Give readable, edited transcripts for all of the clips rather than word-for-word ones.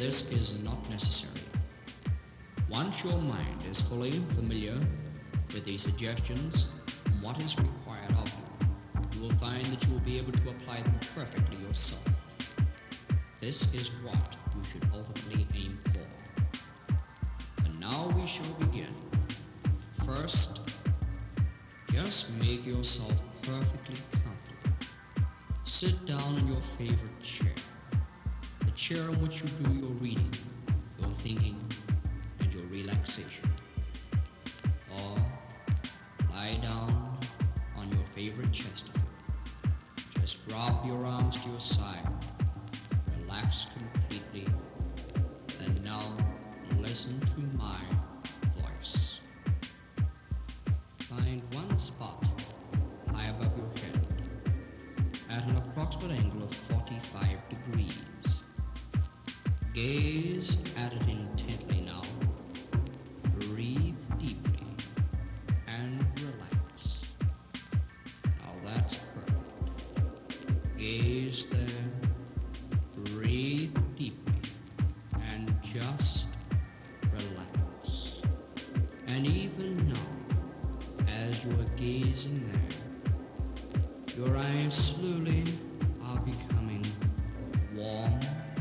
this is not necessary. Once your mind is fully familiar with the suggestions and what is required of you, you will find that you will be able to apply them perfectly yourself. This is what you should ultimately aim for. And now we shall begin. First, just make yourself perfectly comfortable. Sit down in your favorite chair, the chair in which you do your reading, your thinking, and your relaxation. Or lie down on your favorite Chesterfield. Just drop your arms to your side, relax completely, and now listen to my voice. Find one spot high above your head at an approximate angle of 45 degrees. Gaze at it intently now. Breathe deeply and relax. Now that's perfect. Gaze there, breathe deeply, and just relax. And even now, as you are gazing there, your eyes slowly are becoming warm,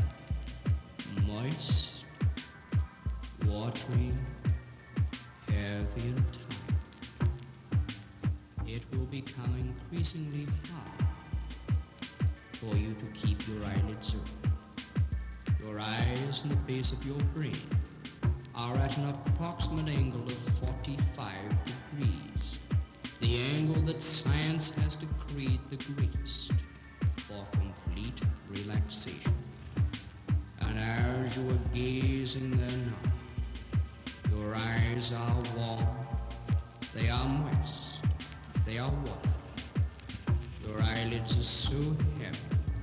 moist, watery, heavy and tight. It will become increasingly hard for you to keep your eyelids open. Your eyes and the base of your brain are at an approximate angle of 45 degrees, the angle that science has decreed the greatest for complete relaxation. And as you are gazing there now, your eyes are warm, they are moist, they are watery. Your eyelids are so heavy.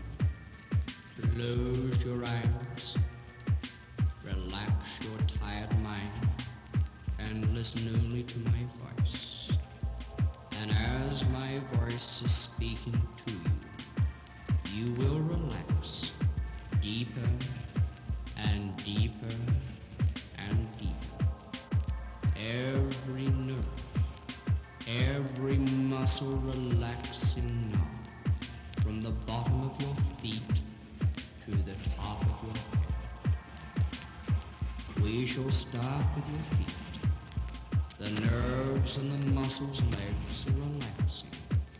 Close your eyes, relax your tired mind, and listen only to my voice. And as my voice is speaking to you, you will relax deeper and deeper and deeper. Every nerve, every muscle relaxing now, from the bottom of your feet to the top of your head. We shall start with your feet. The nerves and the muscles, legs are relaxing.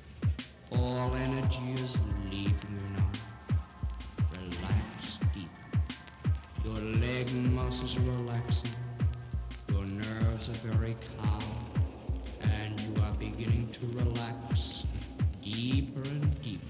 All energy is leaving you now. Relax deep. Your leg muscles are relaxing. Your nerves are very calm. And you are beginning to relax deeper and deeper.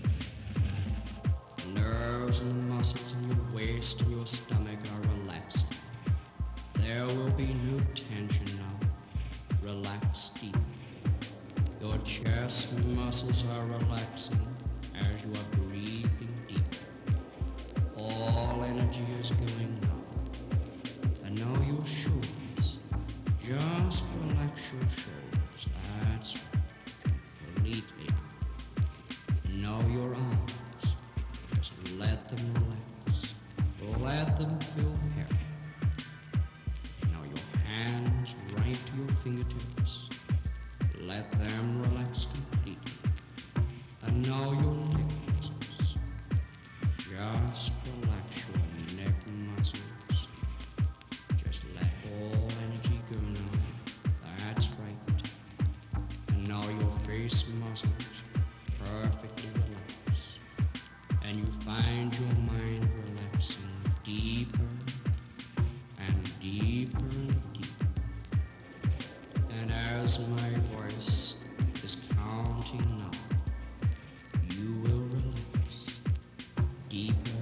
The nerves and the muscles in your waist and your stomach are relaxing. There will be no tension now. Relax deeply. Your chest muscles are relaxing as you are breathing deeply. All energy is going now. And now your shoulders. Just relax your shoulders. That's right. Completely. Now your arms. Just let them relax. Let them feel heavy. Now your hands right to your fingertips. Let them relax completely. And now your neck muscles. Just relax your neck muscles. Just let all energy go now. That's right. And now your face muscles perfectly relaxed. And you find your mind relaxing deeper and deeper and deeper. And as my voice is counting now, you will relax deeper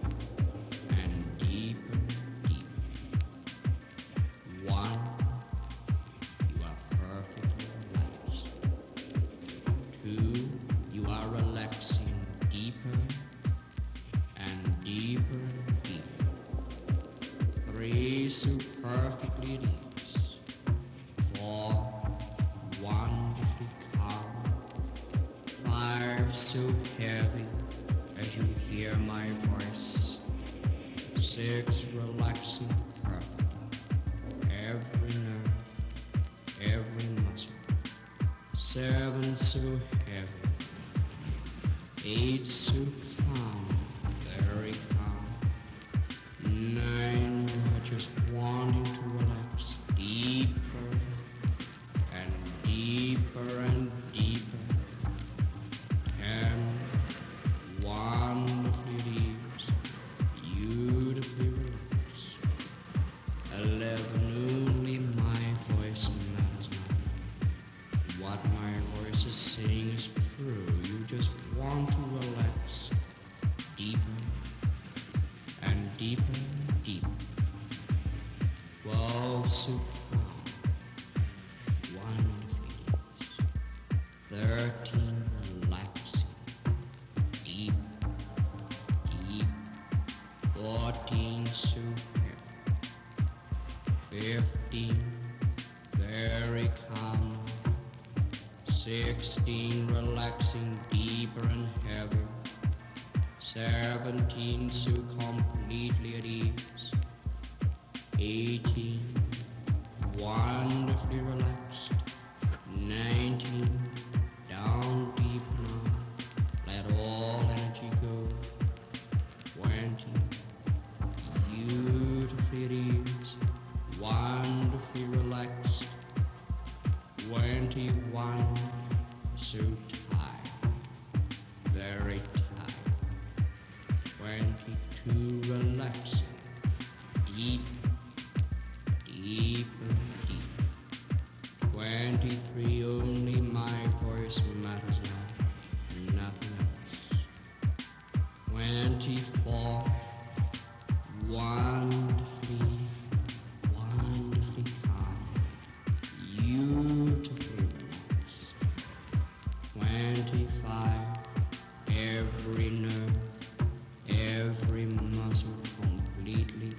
and deeper and deeper. One, you are perfectly relaxed. Two, you are relaxing deeper and deeper and deeper. Three, so perfectly at ease. Four, wonderfully calm. Five, so heavy as you hear my voice. 6, relaxing perfectly. Every nerve, every muscle. 7, so heavy. 8, so calm, very calm. 9, you're just wanting to relax deeper and deeper and deeper. 10, wonderfully at ease, beautifully relaxed. 11, only my voice matters now. What my voice is saying is true. You just want to relax deeper and deeper and deeper. 12, so calm, wonderfully at ease. 13, relaxing, deep, deep. 14, so heavy. 15, very calm. 16, relaxing deeper and heavier. 17, so completely at ease. 18, wonderfully relaxed. 19, down deep now. Let all energy go. 20, beautifully at ease, wonderfully relaxed. 21, so tired, very tired. 22, relaxing, deep, deeper, deep. 23, only my voice matters now, nothing else. 24, wonderfully, wonderfully calm, beautifully relaxed. 25, every nerve, every muscle completely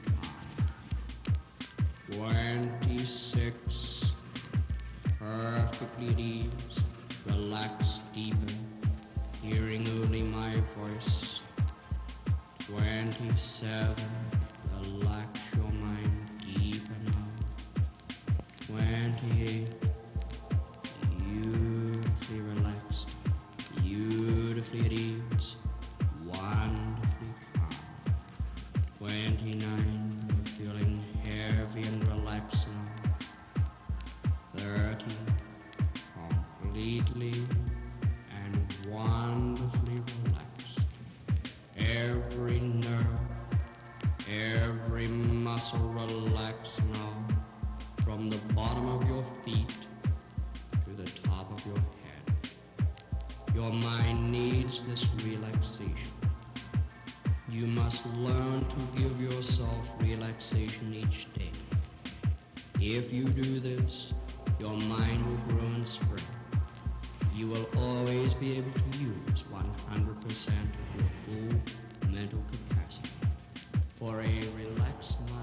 calm. 26, perfectly at ease, relaxed deeper, hearing only my voice. 27, relax your mind deeper now. 28, beautifully relaxed, beautifully at ease, wonderfully calm. 29, feeling heavy and relaxed now. 30, completely and wonderfully relaxed. Every nerve, every muscle relaxed now, from the bottom of your feet to the top of your head. Your mind needs this relaxation. You must learn to give yourself relaxation each day. If you do this, your mind will grow and spread. You will always be able to use 100% of your full mental capacity. For a relaxed mind,